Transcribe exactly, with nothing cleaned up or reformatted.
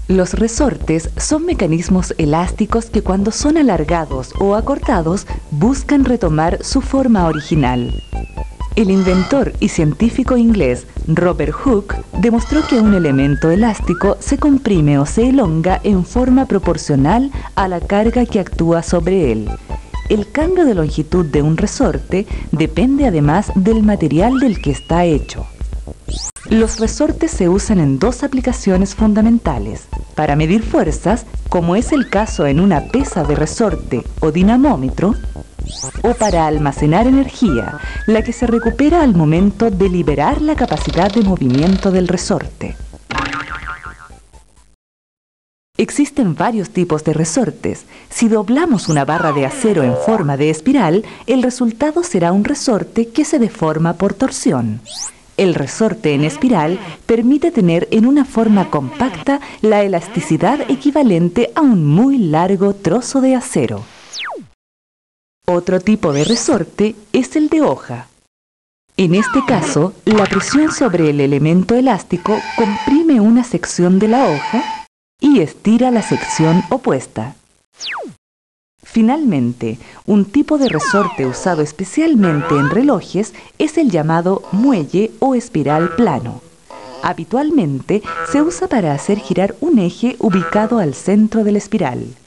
Los resortes son mecanismos elásticos que cuando son alargados o acortados buscan retomar su forma original. El inventor y científico inglés Robert Hooke demostró que un elemento elástico se comprime o se elonga en forma proporcional a la carga que actúa sobre él. El cambio de longitud de un resorte depende además del material del que está hecho. Los resortes se usan en dos aplicaciones fundamentales: para medir fuerzas, como es el caso en una pesa de resorte o dinamómetro, o para almacenar energía, la que se recupera al momento de liberar la capacidad de movimiento del resorte. Existen varios tipos de resortes. Si doblamos una barra de acero en forma de espiral, el resultado será un resorte que se deforma por torsión. El resorte en espiral permite tener en una forma compacta la elasticidad equivalente a un muy largo trozo de acero. Otro tipo de resorte es el de hoja. En este caso, la presión sobre el elemento elástico comprime una sección de la hoja y estira la sección opuesta. Finalmente, un tipo de resorte usado especialmente en relojes es el llamado muelle o espiral plano. Habitualmente se usa para hacer girar un eje ubicado al centro de la espiral.